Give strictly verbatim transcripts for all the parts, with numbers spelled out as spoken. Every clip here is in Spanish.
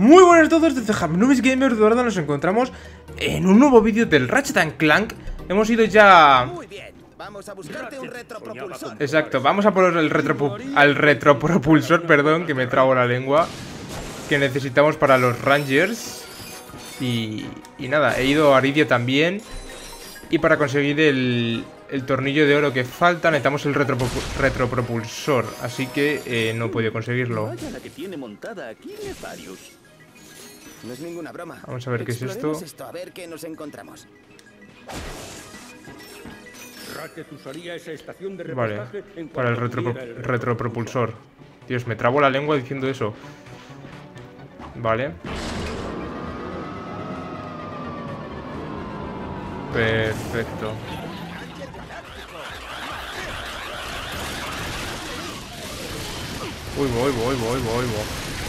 Muy buenas a todos desde Hamnubis Gamer, de verdad nos encontramos en un nuevo vídeo del Ratchet and Clank. Hemos ido ya... Muy bien, vamos a buscarte un retropropulsor. Exacto, vamos a por el retro... al retropropulsor, perdón, que me trago la lengua, que necesitamos para los Rangers. Y, y nada, he ido a Aridia también. Y para conseguir el, el tornillo de oro que falta, necesitamos el retro, retropropulsor. Así que eh, no he podido conseguirlo. Vaya la que tiene montada aquí, Nefarius. No es ninguna broma. Vamos a ver qué es esto. Exploremos esto, a ver qué nos encontramos. Ratchet usaría esa estación de Vale, repostaje en para el cuanto retro, tuviera el retropropulsor. Dios, me trabo la lengua diciendo eso. Vale. Perfecto. Uy, voy, voy, voy, voy, voy.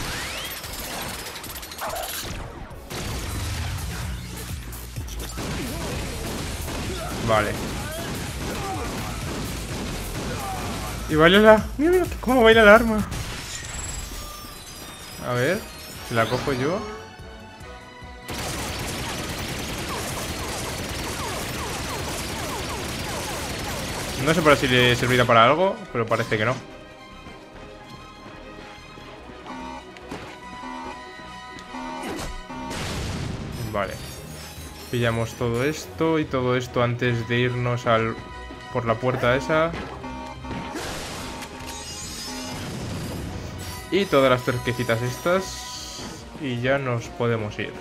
Vale. Y baila la... Mira, mira, cómo baila el arma. A ver, si la cojo yo. No sé para si le servirá para algo, pero parece que no. Vale. Pillamos todo esto y todo esto antes de irnos al por la puerta esa. Y todas las tuerquecitas estas. Y ya nos podemos ir.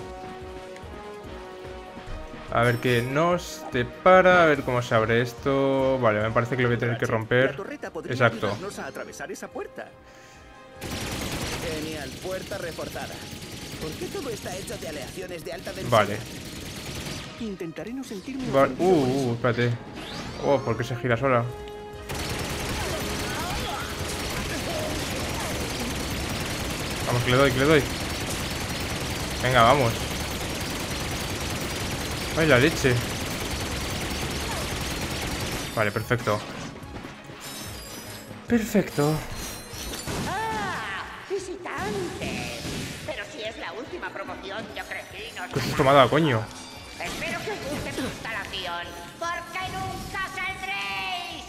A ver qué nos depara, a ver cómo se abre esto. Vale, me parece que lo voy a tener que romper. Exacto. a atravesar esa puerta. Genial, puerta reforzada. ¿Por qué todo está hecho de aleaciones de alta densidad? Vale. Intentaré no sentirme Va uh, uh, espérate. Oh, ¿por qué se gira sola? Vamos, que le doy, que le doy. Venga, vamos. ¡Ay, la leche! Vale, perfecto. Perfecto. ¡Ah! ¡Visitantes! Pero si es la última promoción, yo crecí, no ¿Qué os has tomado, coño? Espero que os guste su instalación, porque nunca saldréis.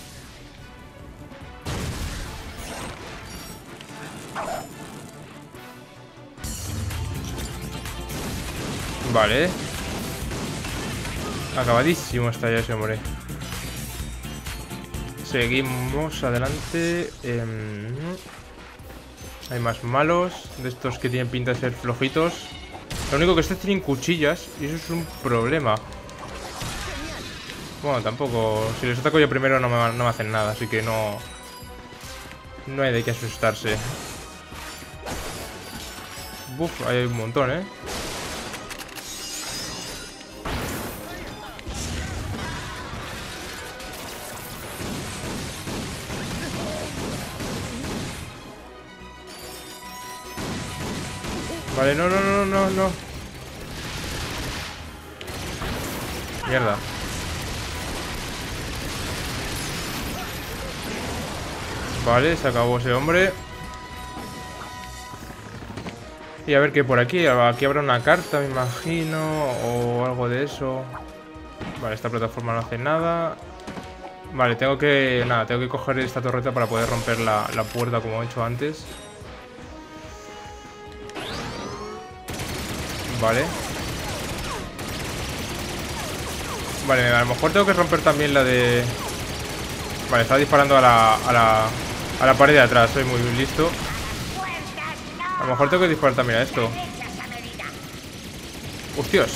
Vale. Acabadísimo está ya ese hombre. Seguimos adelante. Eh, hay más malos. De estos que tienen pinta de ser flojitos. Lo único que estos tienen cuchillas. Y eso es un problema. Bueno, tampoco. Si les ataco yo primero no me, no me hacen nada. Así que no. No hay de qué asustarse. Buf, hay un montón, eh. Vale, no, no, no, no, no. Mierda. Vale, se acabó ese hombre. Y a ver qué por aquí. Aquí habrá una carta, me imagino. O algo de eso. Vale, esta plataforma no hace nada. Vale, tengo que... Nada, tengo que coger esta torreta para poder romper la, la puerta como he hecho antes. Vale. Vale, a lo mejor tengo que romper también la de... Vale, está disparando a la, a la, a la pared de atrás. Soy muy listo. A lo mejor tengo que disparar también a esto. ¡Hostias!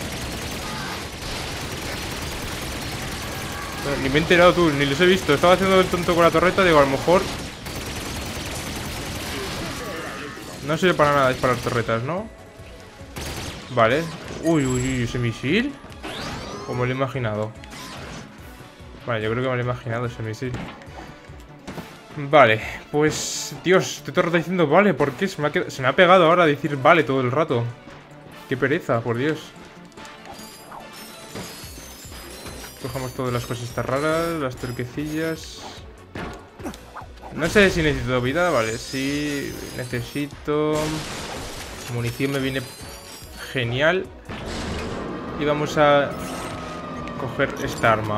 Ni me he enterado tú, ni los he visto. Estaba haciendo el tonto con la torreta. Digo, a lo mejor... No sirve para nada disparar torretas, ¿no? Vale. Uy, uy, uy, ese misil. Como lo he imaginado. Vale, yo creo que me lo he imaginado ese misil. Vale, pues... Dios, estoy todo el rato diciendo vale. ¿Por qué? Se me, ha quedado, se me ha pegado ahora decir vale todo el rato. Qué pereza, por Dios. Cogemos todas las cositas raras. Las turquecillas. No sé si necesito vida. Vale, sí. Necesito... munición me viene genial. Y vamos a coger esta arma.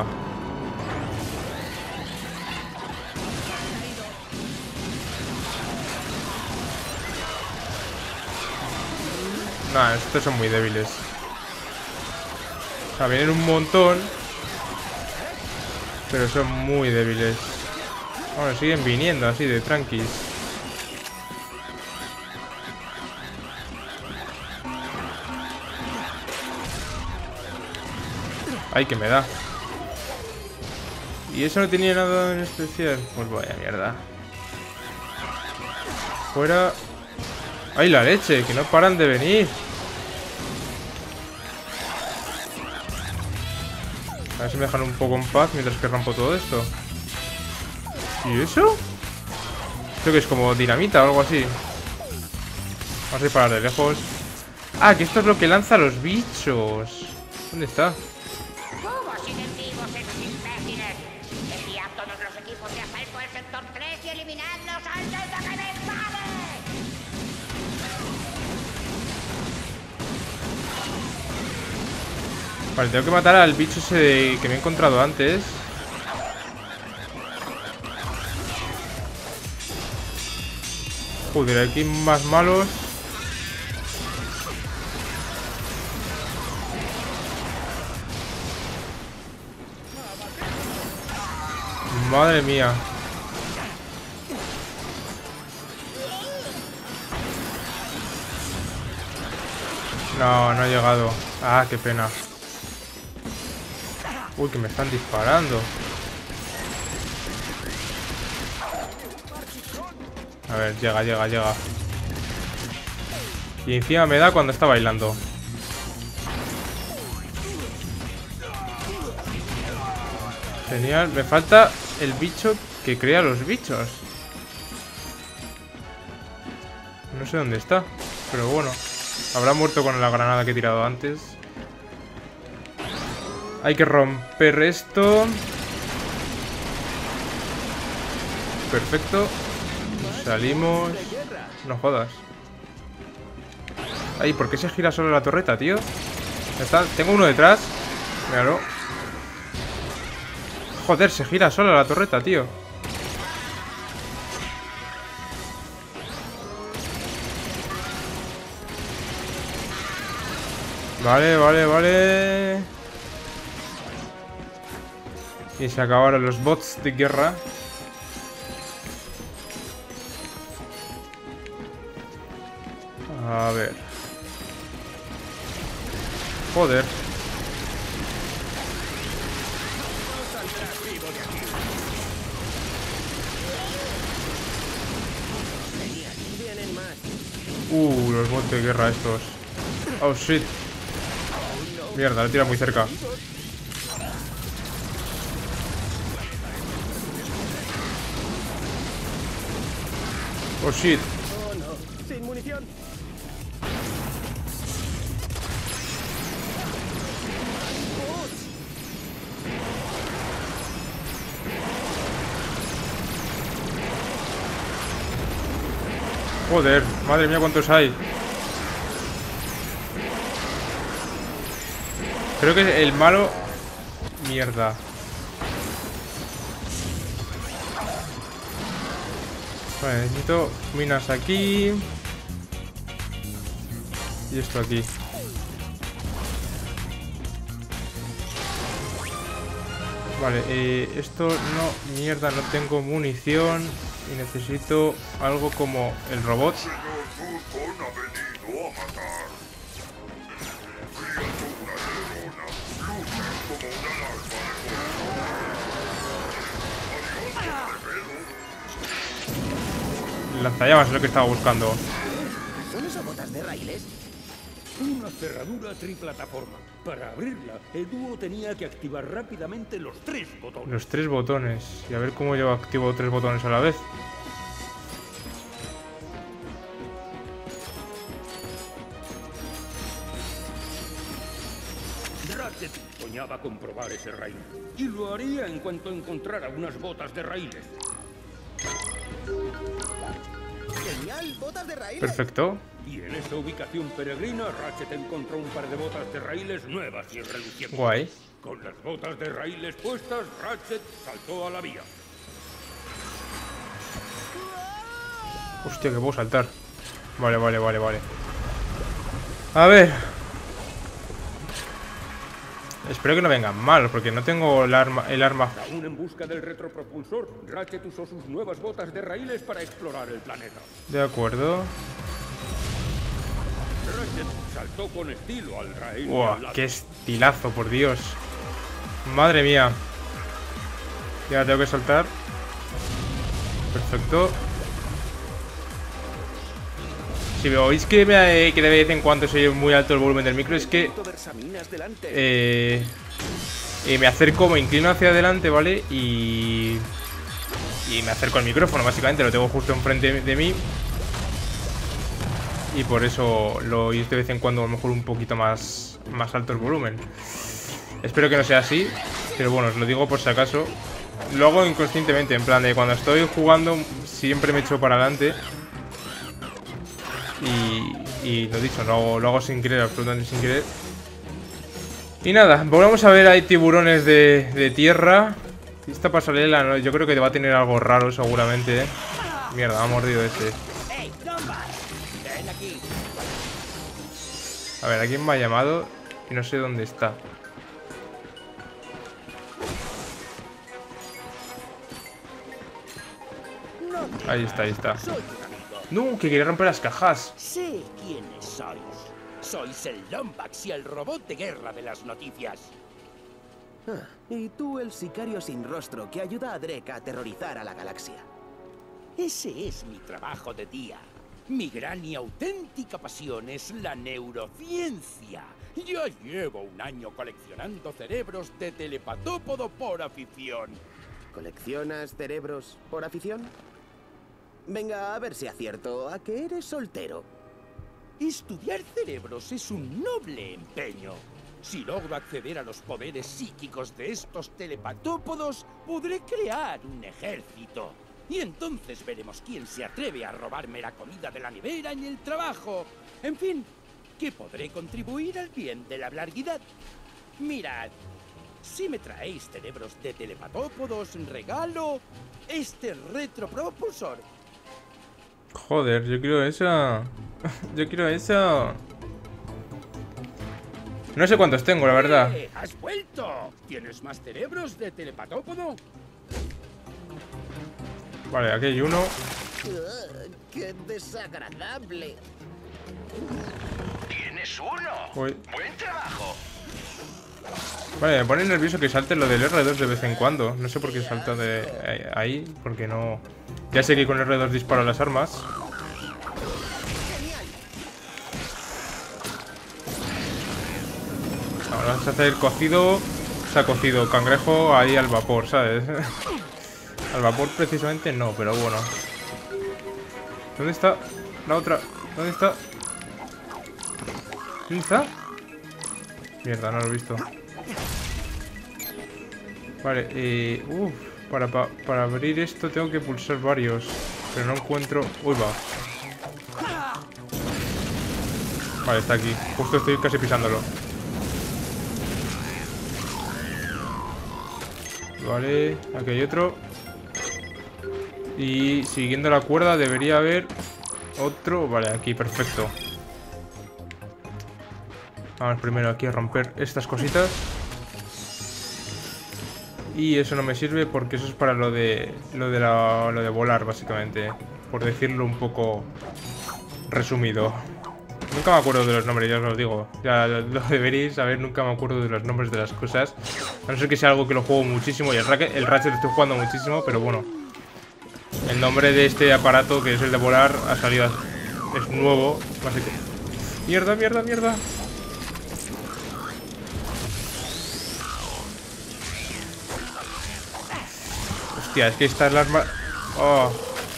Nah, estos son muy débiles. O sea, vienen un montón, pero son muy débiles. Bueno, siguen viniendo así de tranquis. Ay, que me da. ¿Y eso no tenía nada en especial? Pues vaya mierda. Fuera. ¡Ay, la leche! Que no paran de venir. A ver si me dejan un poco en paz mientras que rompo todo esto. ¿Y eso? Creo que es como dinamita o algo así. Vamos a ir para de lejos. Ah, que esto es lo que lanza a los bichos. ¿Dónde está? ¿Cómo siguen vivos esos imbéciles? Enviad todos los equipos de asalto al sector tres y eliminadlos antes de que me enfade. Vale, tengo que matar al bicho ese de... que me he encontrado antes. Joder, aquí hay más malos. Madre mía. No, no ha llegado. Ah, qué pena. Uy, que me están disparando. A ver, llega, llega, llega. Y encima me da cuando está bailando. Genial, me falta el bicho que crea los bichos. No sé dónde está, pero bueno. Habrá muerto con la granada que he tirado antes. Hay que romper esto. Perfecto. Salimos. No jodas. Ay, ¿por qué se gira solo la torreta, tío? Está... Tengo uno detrás. Míralo. Joder, se gira sola la torreta, tío. Vale, vale, vale. Y se acabaron los bots de guerra. A ver. Joder. Uh, los bots de guerra estos. Oh, shit. Mierda, le tira muy cerca. Oh, shit. Oh, no. Sin munición. Joder, madre mía, cuántos hay. Creo que el malo... Mierda. Vale, necesito minas aquí. Y esto aquí. Vale, eh, esto no... Mierda, no tengo munición. Y necesito algo como el robot. Lanzallamas es lo que estaba buscando. ¿Son esas botas de raíles? Una cerradura triplataforma. Para abrirla, el dúo tenía que activar rápidamente los tres botones. Los tres botones. Y a ver cómo yo activo tres botones a la vez. Ratchet soñaba comprobar ese reino. Y lo haría en cuanto encontrara unas botas de raíles. El Genial, botas de raíles. Perfecto. Y en esa ubicación peregrina, Ratchet encontró un par de botas de raíles nuevas y relucientes. Guay. Con las botas de raíles puestas, Ratchet saltó a la vía. Hostia, que puedo saltar. Vale, vale, vale, vale. A ver. Espero que no vengan mal, porque no tengo el arma, el arma. Aún en busca del retropropulsor, Ratchet usó sus nuevas botas de raíles para explorar el planeta. De acuerdo. Ratchet saltó con estilo al raíl. Wow, qué estilazo, por Dios. Madre mía. Ya tengo que saltar. Perfecto. Si me oís que, me, que de vez en cuando soy muy alto el volumen del micro, es que eh, eh, me acerco, me inclino hacia adelante, ¿vale? Y, y me acerco al micrófono, básicamente, lo tengo justo enfrente de mí. Y por eso lo oís de vez en cuando a lo mejor un poquito más, más alto el volumen. Espero que no sea así, pero bueno, os lo digo por si acaso. Lo hago inconscientemente, en plan de cuando estoy jugando siempre me echo para adelante. Y, y lo dicho, lo hago, lo hago sin querer, absolutamente sin querer. Y nada, volvamos a ver, hay tiburones de, de tierra. Esta pasarela, ¿no? Yo creo que va a tener algo raro seguramente, ¿eh? Mierda, me ha mordido ese. A ver, alguien me ha llamado y no sé dónde está. Ahí está, ahí está. No, que quería romper las cajas. Sé quiénes sois. Sois el Lombax y el robot de guerra de las noticias. Ah, y tú el sicario sin rostro que ayuda a Drek a aterrorizar a la galaxia. Ese es mi trabajo de día. Mi gran y auténtica pasión es la neurociencia. Ya llevo un año coleccionando cerebros de telepatópodo por afición. ¿Coleccionas cerebros por afición? Venga, a ver si acierto. ¿A que eres soltero? Estudiar cerebros es un noble empeño. Si logro acceder a los poderes psíquicos de estos telepatópodos, podré crear un ejército. Y entonces veremos quién se atreve a robarme la comida de la nevera en el trabajo. En fin, que podré contribuir al bien de la larguidad. Mirad, si me traéis cerebros de telepatópodos, regalo este retropropulsor. Joder, yo quiero eso. Yo quiero eso. No sé cuántos tengo, la verdad. ¡Eh! ¡Has vuelto! ¿Tienes más cerebros de telepatópodo? Vale, aquí hay uno. Uh, ¡Qué desagradable! ¡Tienes uno! Uy. ¡Buen trabajo! Vale, me pone nervioso que salte lo del erre dos de vez en cuando. No sé por qué salta de ahí, porque no... Ya sé que con erre dos disparo las armas. Ahora vamos a hacer cocido. Se ha cocido cangrejo ahí al vapor, ¿sabes? Al vapor precisamente no, pero bueno. ¿Dónde está la otra? ¿Dónde está? ¿Dónde está? Mierda, no lo he visto. Vale, eh... Uf, para, para, para abrir esto tengo que pulsar varios. Pero no encuentro... Uy, va. Vale, está aquí. Justo estoy casi pisándolo. Vale, aquí hay otro. Y siguiendo la cuerda debería haber otro. Vale, aquí, perfecto. Vamos primero aquí a romper estas cositas. Y eso no me sirve porque eso es para lo de lo de, la, lo de volar, básicamente. Por decirlo un poco resumido. Nunca me acuerdo de los nombres, ya os lo digo. Ya lo, lo deberéis saber, nunca me acuerdo de los nombres de las cosas. A no ser que sea algo que lo juego muchísimo. Y el, el Ratchet lo estoy jugando muchísimo, pero bueno. El nombre de este aparato, que es el de volar, ha salido... Es nuevo, básicamente. Mierda, mierda, mierda. Hostia, es que esta es la arma... Oh.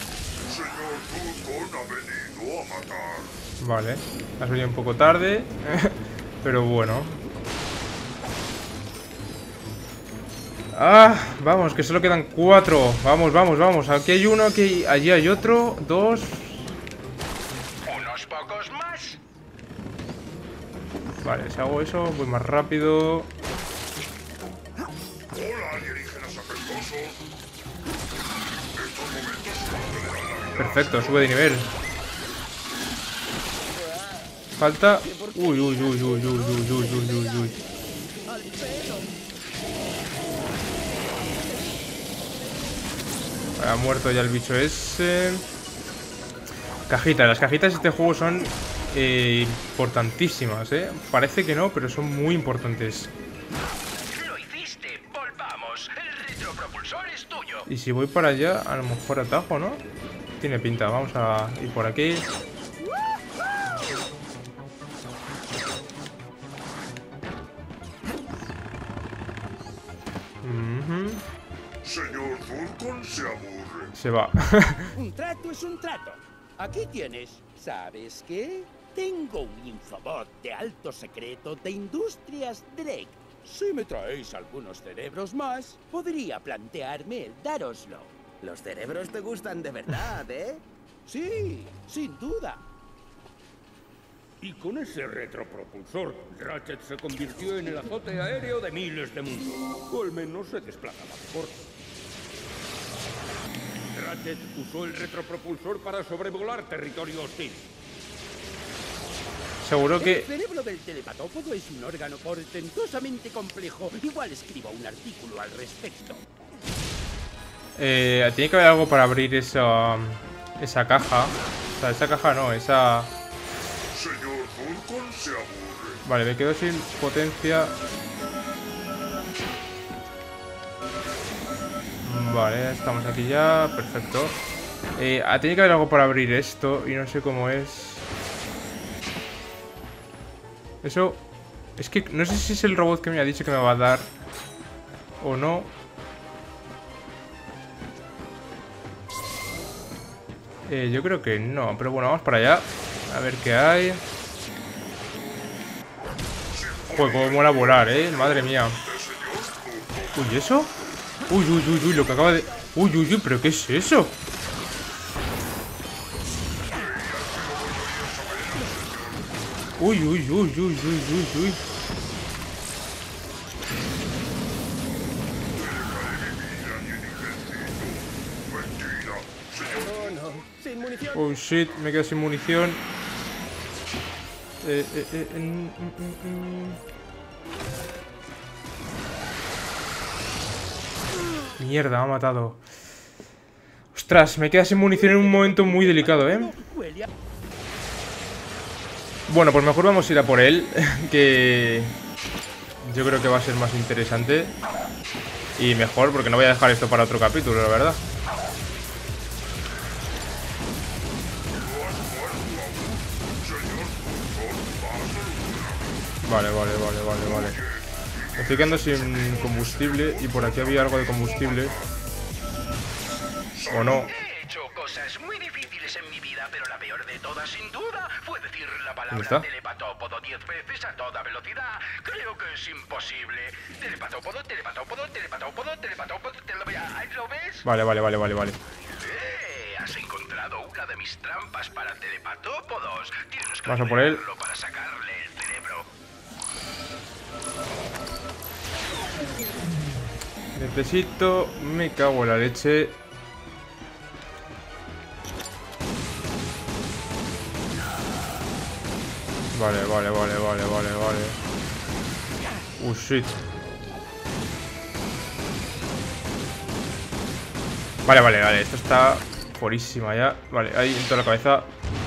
Vale, has venido un poco tarde. Pero bueno. Ah, vamos, que solo quedan cuatro. Vamos, vamos, vamos. Aquí hay uno, aquí hay... allí hay otro. Dos. Vale, si hago eso, voy más rápido. Perfecto, sube de nivel. Falta... Uy, uy, uy, uy, uy, uy, uy, uy, uy, uy. Ha muerto ya el bicho ese. Cajita, las cajitas de este juego son eh, importantísimas, ¿eh? Parece que no, pero son muy importantes. Lo hiciste, volvamos. El retropropulsor es tuyo. Y si voy para allá, a lo mejor atajo, ¿no? Tiene pinta, vamos a ir por aquí. Uh-huh. Señor Vulcan se aburre. Se va. Un trato es un trato. Aquí tienes. ¿Sabes qué? Tengo un infobot de alto secreto de Industrias Drake. Si me traéis algunos cerebros más, podría plantearme el dároslo. Los cerebros te gustan de verdad, ¿eh? Sí, sin duda. Y con ese retropropulsor, Ratchet se convirtió en el azote aéreo de miles de mundos. O al menos se desplazaba mejor. Ratchet usó el retropropulsor para sobrevolar territorio hostil. Seguro que... El cerebro del telepatópodo es un órgano portentosamente complejo. Igual escribo un artículo al respecto. Eh, tiene que haber algo para abrir esa... Esa caja. O sea, esa caja no, esa... Señor Vulcan se aburre. Vale, me quedo sin potencia. Vale, estamos aquí ya. Perfecto. Eh, tiene que haber algo para abrir esto y no sé cómo es. Eso... Es que no sé si es el robot que me ha dicho que me va a dar o no. Eh, yo creo que no, pero bueno, vamos para allá. A ver qué hay. Joder, cómo mola volar, eh. Madre mía. Uy, ¿eso? Uy, uy, uy, uy, lo que acaba de... Uy, uy, uy, pero ¿qué es eso? Uy, uy, uy, uy, uy, uy, uy. Oh, no. Sin munición. Oh, shit, me quedo sin munición. Eh, eh, eh, mm, mm, mm. Mierda, me ha matado. Ostras, me queda sin munición en un momento muy delicado, ¿eh? Bueno, pues mejor vamos a ir a por él, que yo creo que va a ser más interesante. Y mejor, porque no voy a dejar esto para otro capítulo, la verdad. Vale, vale, vale, vale, vale. Me estoy quedando sin combustible y por aquí había algo de combustible. ¿O no? He hecho cosas muy difíciles en mi vida, pero la peor de todas, sin duda, fue decir la ¿Dónde está? palabra telepatópodo diez veces a toda velocidad. Creo que es imposible. Telepatópodo, telepatópodo, telepatópodo, telepatópodo, te lo, ahí lo ves. Vale, vale, vale, vale, vale. Eh, has encontrado una de mis trampas para telepatópodos. Tienes que Vamos a por él. rodearlo para sacarle el cerebro. Necesito... Me cago en la leche. Vale, vale, vale, vale, vale, vale. Uh, shit. Vale, vale, vale. Esto está fuerísima ya. Vale, ahí en toda la cabeza.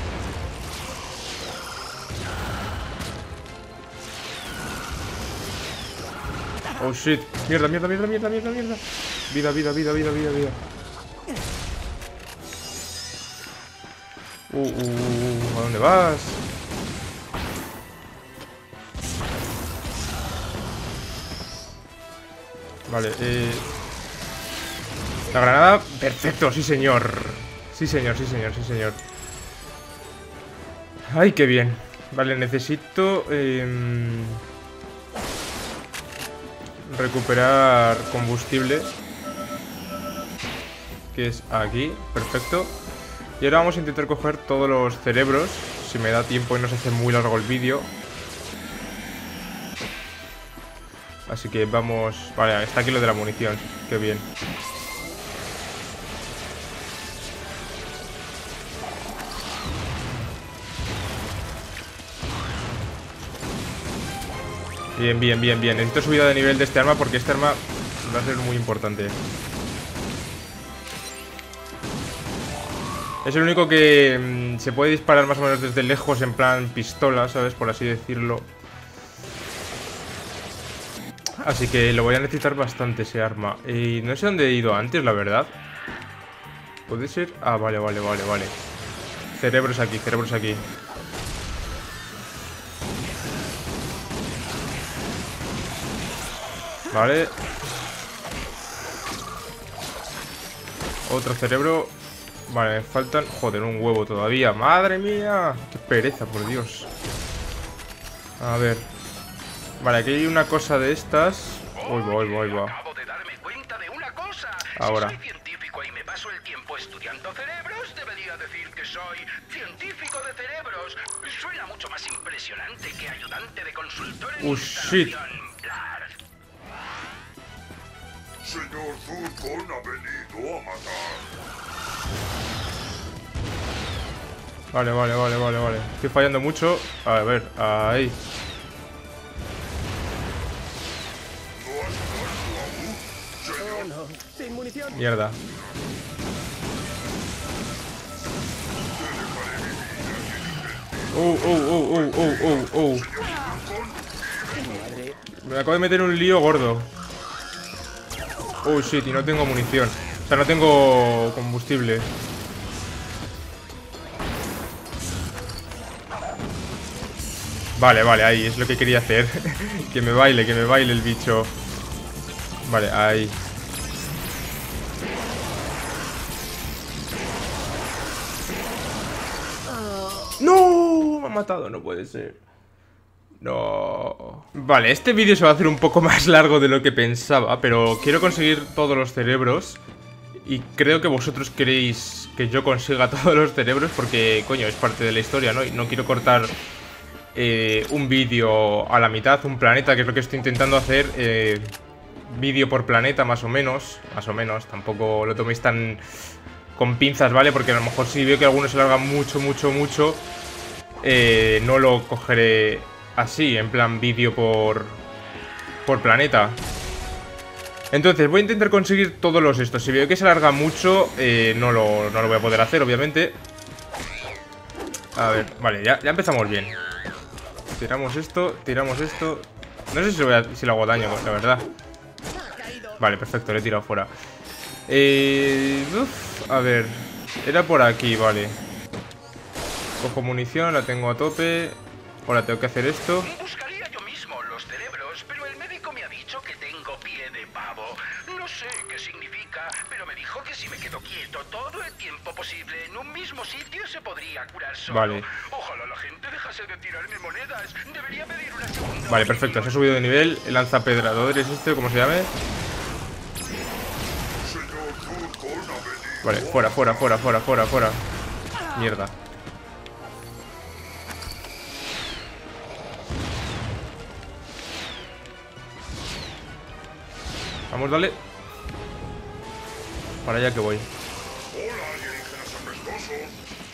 Oh, shit. Mierda, mierda, mierda, mierda, mierda, mierda. Vida, vida, vida, vida, vida, vida. Uh, uh, uh, ¿a dónde vas? Vale, eh... la granada, perfecto, sí señor. Sí señor, sí señor, sí señor. Ay, qué bien. Vale, necesito eh... recuperar combustible, que es aquí, perfecto. Y ahora vamos a intentar coger todos los cerebros, si me da tiempo y no se hace muy largo el vídeo. Así que vamos... Vale, está aquí lo de la munición. Qué bien. Bien, bien, bien, bien. Necesito subida de nivel de este arma porque este arma va a ser muy importante. Es el único que mmm, se puede disparar más o menos desde lejos, en plan pistola, ¿sabes? Por así decirlo. Así que lo voy a necesitar bastante ese arma. Y no sé dónde he ido antes, la verdad. ¿Puede ser? Ah, vale, vale, vale, vale. Cerebros aquí, cerebros aquí. Vale. Otro cerebro. Vale, me faltan... Joder, un huevo todavía. ¡Madre mía! ¡Qué pereza, por Dios! A ver. Vale, aquí hay una cosa de estas. Uy, voy, voy, voy. Acabo de darme cuenta de una cosa. Ahora. Si soy científico y me paso el tiempo estudiando cerebros, debería decir que soy científico de cerebros. Suena mucho más impresionante que ayudante de consultor en Oh, shit. instalación. Señor Zurkon ha venido a matar. Vale, vale, vale, vale, vale. Estoy fallando mucho. A ver, ahí. ¿No has muerto aún, señor? Oh, no. Sin munición. Mierda. Oh, oh, oh, oh, oh, oh, oh. Madre. Me acabo de meter en un lío gordo. Oh, shit, y no tengo munición. O sea, no tengo combustible. Vale, vale, ahí es lo que quería hacer. Que me baile, que me baile el bicho. Vale, ahí. ¡No! Me ha matado, no puede ser. No. Vale, este vídeo se va a hacer un poco más largo de lo que pensaba, pero quiero conseguir todos los cerebros. Y creo que vosotros queréis que yo consiga todos los cerebros porque, coño, es parte de la historia, ¿no? Y no quiero cortar eh, un vídeo a la mitad, un planeta, que es lo que estoy intentando hacer. eh, Vídeo por planeta, más o menos. Más o menos, tampoco lo toméis tan con pinzas, ¿vale? Porque a lo mejor si veo que alguno se larga mucho, mucho, mucho eh, no lo cogeré así, en plan vídeo por, por planeta. Entonces voy a intentar conseguir todos los estos. Si veo que se alarga mucho eh, no, lo, no lo voy a poder hacer, obviamente. A ver, vale, ya, ya empezamos bien. Tiramos esto, tiramos esto. No sé si lo, voy a, si lo hago daño, la verdad. Vale, perfecto, le he tirado fuera. Eh, uf, a ver, era por aquí, vale. Cojo munición, la tengo a tope. Ahora tengo que hacer esto. Buscaría yo mismo los cerebros, pero el médico me ha dicho que tengo pie de pavo. No sé qué significa, pero me dijo que si me quedo quieto todo el tiempo posible en un mismo sitio se podría curar solo. Vale. Ojalá la gente dejase de tirarme monedas. Debería pedir una segunda. Vale, perfecto, se ha subido de nivel. El lanzapedradores este, como se llame. Señor Zurkon ha venido. Vale, fuera, fuera, fuera, fuera, fuera, fuera. Mierda. Vamos, dale. Para allá que voy. Hola, alienígenas apestosos.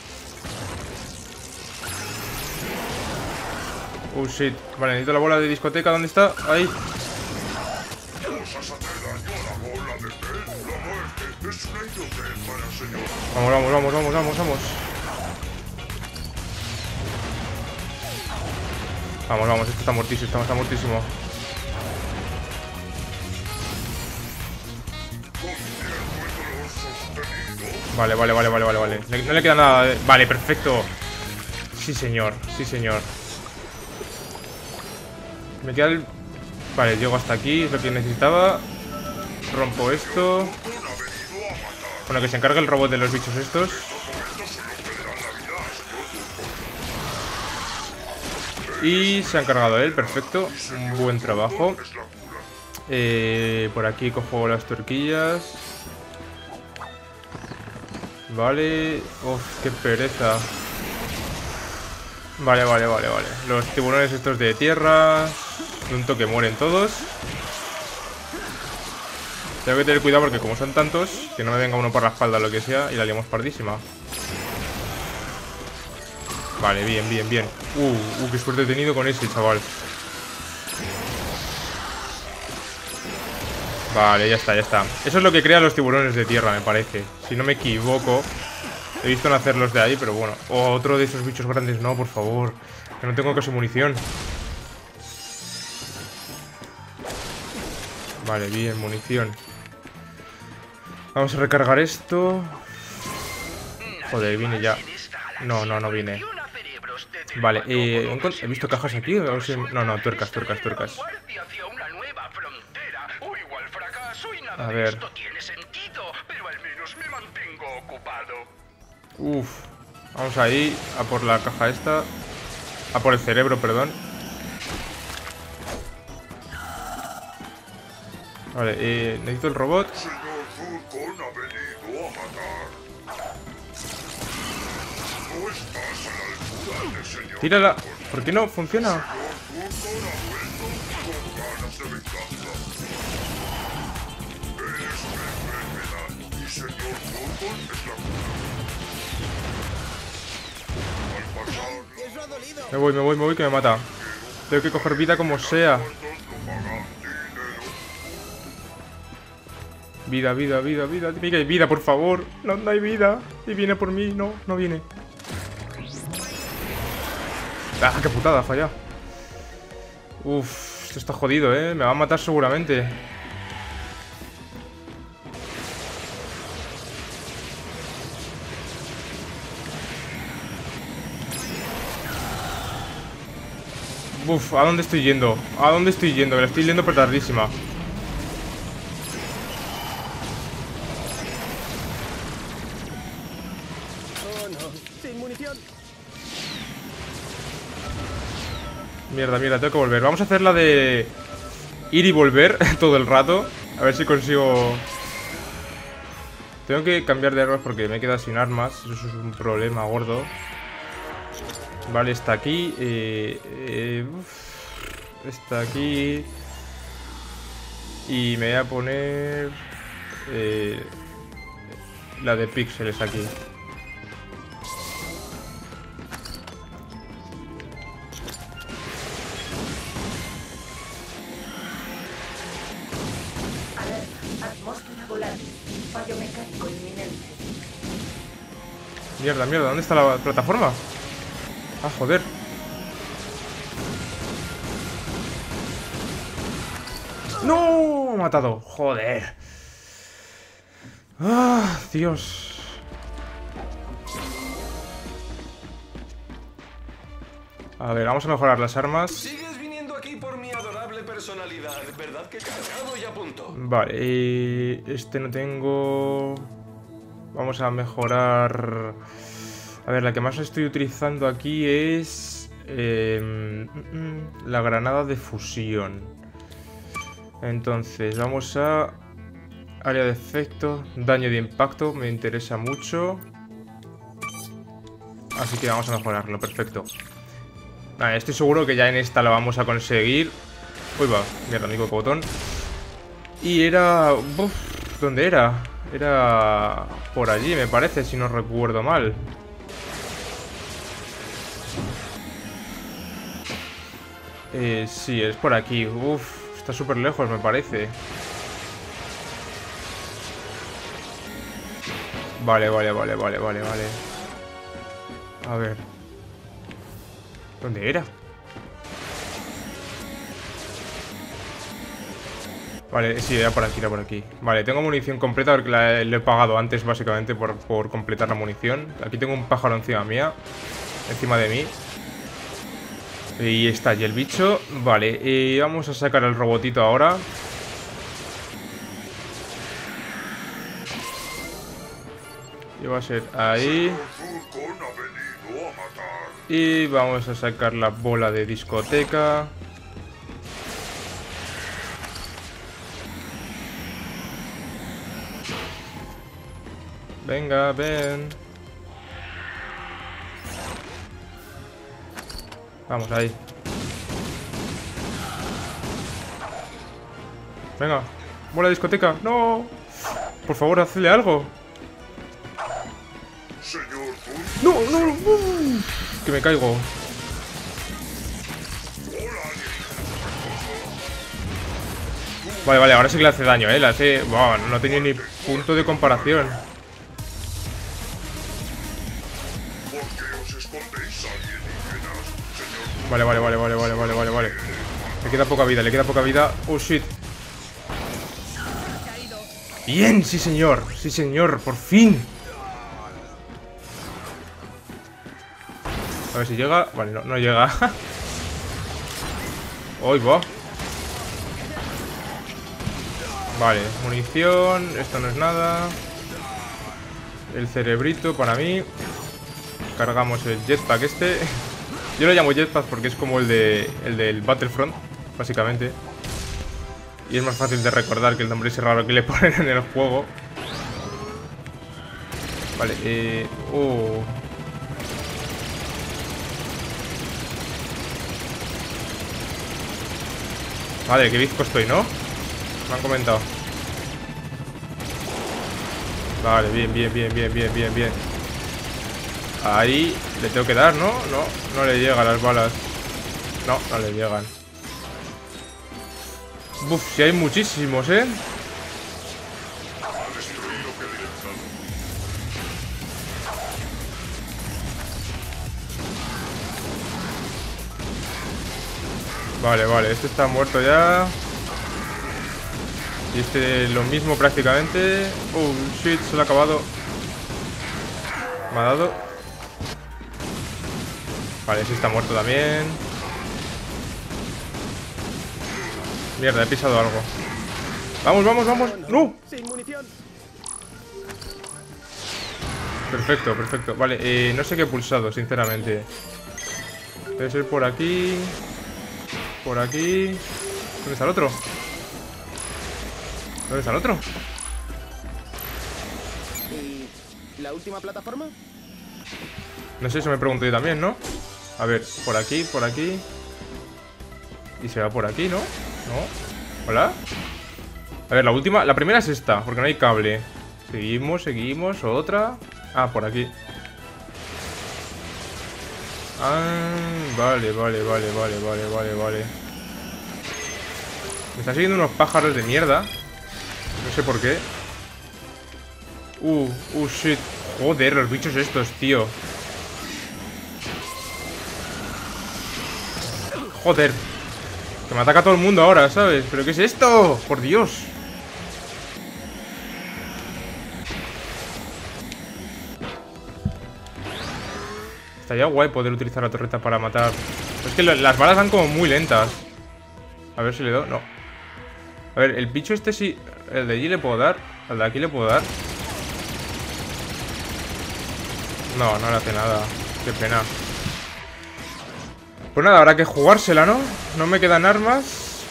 Oh, shit. Vale, necesito la bola de discoteca. ¿Dónde está? Ahí. ¿Osas hacer daño a la bola de pez? La muerte es una idiotez para el señor. Vamos, vamos, vamos, vamos, vamos, vamos. Vamos, vamos, esto está muertísimo, esto está muertísimo. Vale, vale, vale, vale, vale, vale. No le queda nada de... Vale, perfecto. Sí, señor, sí, señor. Me queda el... Vale, llego hasta aquí, es lo que necesitaba. Rompo esto. Bueno, que se encargue el robot de los bichos estos. Y se ha encargado él, perfecto. Un buen trabajo. eh, Por aquí cojo las tuerquillas. Vale. Uf, qué pereza. Vale, vale, vale, vale. Los tiburones estos de tierra. De un toque mueren todos. Tengo que tener cuidado porque como son tantos, que no me venga uno por la espalda o lo que sea y la liamos pardísima. Vale, bien, bien, bien. Uh, uh, qué suerte he tenido con ese, chaval. Vale, ya está, ya está. Eso es lo que crean los tiburones de tierra, me parece. Si no me equivoco. He visto nacerlos de ahí, pero bueno. Oh, otro de esos bichos grandes, no, por favor. Que no tengo casi munición. Vale, bien, munición. Vamos a recargar esto. Joder, vine ya. No, no, no vine. Vale, eh, he visto cajas aquí. No, no, tuercas, tuercas, tuercas. A ver. Uf. Vamos ahí, a por la caja esta. A por el cerebro, perdón. Vale, eh, necesito el robot. Tírala. ¿Por qué no funciona? Me voy, me voy, me voy, que me mata. Tengo que coger vida como sea. Vida, vida, vida, vida. Dime que hay vida, por favor. No, no hay vida. Y viene por mí. No, no viene. Ah, qué putada, ha fallado. Uf, esto está jodido, eh. Me va a matar seguramente. Uf, ¿a dónde estoy yendo? ¿A dónde estoy yendo? Que la estoy yendo petardísima. Oh, no. Sin munición. Mierda, mierda, tengo que volver. Vamos a hacer la de ir y volver todo el rato. A ver si consigo... Tengo que cambiar de armas porque me he quedado sin armas. Eso es un problema gordo. Vale, está aquí. Eh, eh, uf, está aquí. Y me voy a poner... Eh, la de píxeles aquí. Atmósfera volátil. Fallo mecánico inminente. Mierda, mierda, ¿dónde está la plataforma? Ah, joder. ¡No! Me ha matado. Joder. Ah, Dios. A ver, vamos a mejorar las armas. Sigues viniendo aquí por mi adorable personalidad, ¿verdad que cargado y a punto? Vale, eh, este no tengo. Vamos a mejorar. A ver, la que más estoy utilizando aquí es eh, la granada de fusión. Entonces, vamos a área de efecto, daño de impacto, me interesa mucho. Así que vamos a mejorarlo, perfecto. Vale, estoy seguro que ya en esta la vamos a conseguir. Uy, va, mierda, amigo botón. Y era... Uf, ¿dónde era? Era por allí, me parece, si no recuerdo mal. Eh, sí, es por aquí. Uf, está súper lejos, me parece. Vale, vale, vale, vale, vale, vale. A ver. ¿Dónde era? Vale, sí, era por aquí, era por aquí. Vale, tengo munición completa porque la, le he pagado antes básicamente por, por completar la munición. Aquí tengo un pájaro encima mía. Encima de mí. Y está allí el bicho. Vale, y vamos a sacar el robotito ahora. Y va a ser ahí. Y vamos a sacar la bola de discoteca. Venga, ven. Vamos ahí. Venga. Bola de discoteca. ¡No! Por favor, hazle algo. Señor Zul, ¡No, no! no. Que me caigo. Vale, vale, ahora sí que le hace daño, eh. La sé. Wow, no tenía ni punto de comparación. ¿por qué os escondéis, alienígenas? Señor Vale, vale, vale, vale, vale, vale, vale, vale. Le queda poca vida, le queda poca vida. Oh, shit. Bien, sí señor, sí señor, por fin. A ver si llega. Vale, no, no llega. Hoy va. Vale, munición. Esto no es nada. El cerebrito para mí. Cargamos el jetpack este. Yo lo llamo jetpack porque es como el de el del Battlefront, básicamente. Y es más fácil de recordar que el nombre ese raro que le ponen en el juego. Vale, eh... Oh. Vale, qué bizco estoy, ¿no? Me han comentado. Vale, bien, bien, bien, bien, bien, bien, bien. Ahí le tengo que dar, ¿no? No, no le llegan las balas. No, no le llegan. Uf, si hay muchísimos, ¿eh? Vale, vale, este está muerto ya. Y este lo mismo prácticamente. Oh, shit, se lo ha acabado. Me ha dado. Vale, ese está muerto también. Mierda, he pisado algo. Vamos, vamos, vamos. ¡No! Sin munición. Perfecto, perfecto. Vale, eh, no sé qué he pulsado, sinceramente. Debe ser por aquí. Por aquí. ¿Dónde está el otro? ¿Dónde está el otro? ¿Y la última plataforma? No sé, eso me pregunto yo también, ¿no? A ver, por aquí, por aquí. Y se va por aquí, ¿no? ¿No? ¿Hola? A ver, la última, la primera es esta, porque no hay cable. Seguimos, seguimos, otra. Ah, por aquí. Ah, vale, vale, vale, vale, vale, vale, vale. Me están siguiendo unos pájaros de mierda. No sé por qué. Uh, uh, shit. Joder, los bichos estos, tío. Joder. Que me ataca todo el mundo ahora, ¿sabes? ¿Pero qué es esto? Por Dios. Estaría guay poder utilizar la torreta para matar. Es que las balas van como muy lentas. A ver si le doy. No. A ver, el bicho este sí. El de allí le puedo dar. Al de aquí le puedo dar. No, no le hace nada. Qué pena. Pues nada, habrá que jugársela, ¿no? No me quedan armas.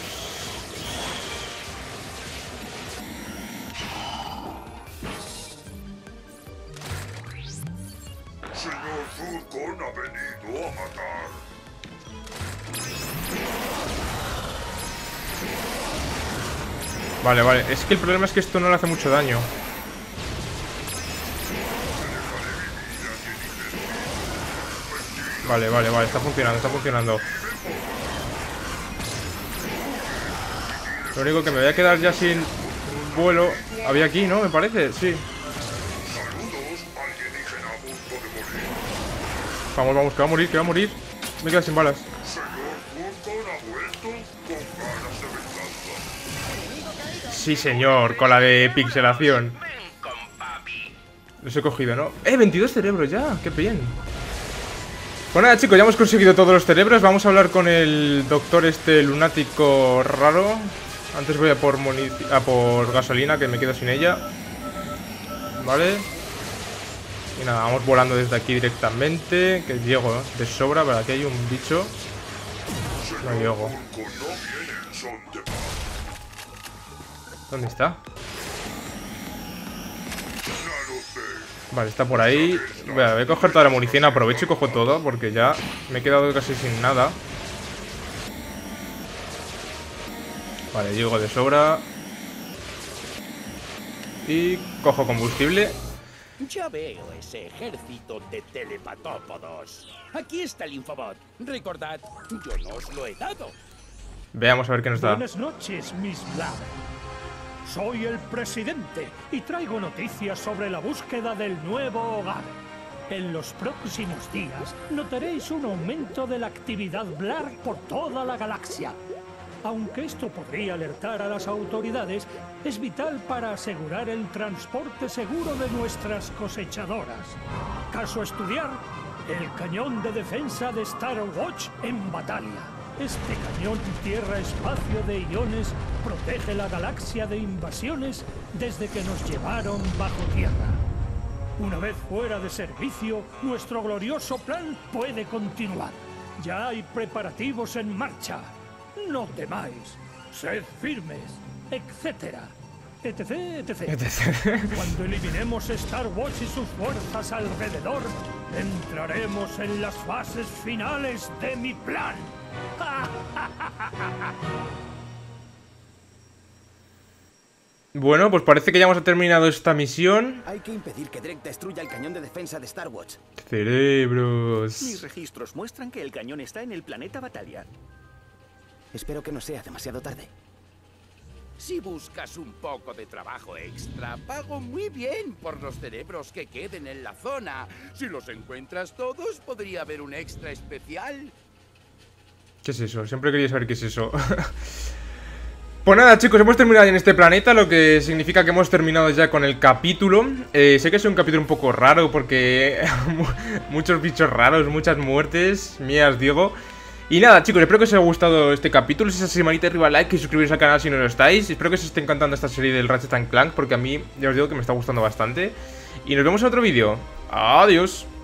Señor Zurkon ha venido a matar. Vale, vale. Es que el problema es que esto no le hace mucho daño. Vale, vale, vale. Está funcionando, está funcionando. Lo único que me voy a quedar ya sin vuelo. Había aquí, ¿no? Me parece, sí. Saludos, alienígena a punto de morir. Vamos, vamos, que va a morir, que va a morir. Me quedo sin balas. Señor Zurkon ha vuelto con ganas de venganza. Sí, señor, con la de pixelación. Ven con papi. Los he cogido, ¿no? ¡Eh! veintidós cerebros ya, qué bien. Pues nada, chicos, ya hemos conseguido todos los cerebros. Vamos a hablar con el doctor este lunático raro. Antes voy a por, a por gasolina, que me quedo sin ella. Vale. Y nada, vamos volando desde aquí directamente. Que llego de sobra, pero aquí hay un bicho. No llego. Zurkon no viene en son de paz. ¿Dónde está? Ya lo sé. Vale, está por ahí. Voy a, voy a coger toda la munición. Aprovecho y cojo todo, porque ya me he quedado casi sin nada. Vale, llego de sobra. Y cojo combustible. Ya veo ese ejército de telepatópodos. Aquí está el infobot. Recordad, yo no os lo he dado. Veamos a ver qué nos da. Buenas noches, Miss Black. Soy el presidente y traigo noticias sobre la búsqueda del nuevo hogar. En los próximos días notaréis un aumento de la actividad Blarg por toda la galaxia. Aunque esto podría alertar a las autoridades, es vital para asegurar el transporte seguro de nuestras cosechadoras. Caso a estudiar, el cañón de defensa de Star Watch en Batalia. Este cañón tierra-espacio de iones protege la galaxia de invasiones desde que nos llevaron bajo tierra. Una vez fuera de servicio, nuestro glorioso plan puede continuar. Ya hay preparativos en marcha. No temáis, sed firmes, etcétera, etc, etcétera. Cuando eliminemos Star Watch y sus fuerzas alrededor, entraremos en las fases finales de mi plan. Bueno, pues parece que ya hemos terminado esta misión. Hay que impedir que Drek destruya el cañón de defensa de Star Watch. Cerebros. Mis registros muestran que el cañón está en el planeta Batalia. Espero que no sea demasiado tarde. Si buscas un poco de trabajo extra, pago muy bien por los cerebros que queden en la zona. Si los encuentras todos, podría haber un extra especial. ¿Qué es eso? Siempre quería saber qué es eso. Pues nada, chicos, hemos terminado en este planeta, lo que significa que hemos terminado ya con el capítulo. eh, Sé que es un capítulo un poco raro porque muchos bichos raros, muchas muertes mías, Diego. Y nada, chicos, espero que os haya gustado este capítulo. Si es así, manita arriba, like y suscribiros al canal si no lo estáis. Espero que os esté encantando esta serie del Ratchet and Clank, porque a mí ya os digo que me está gustando bastante. Y nos vemos en otro vídeo. Adiós.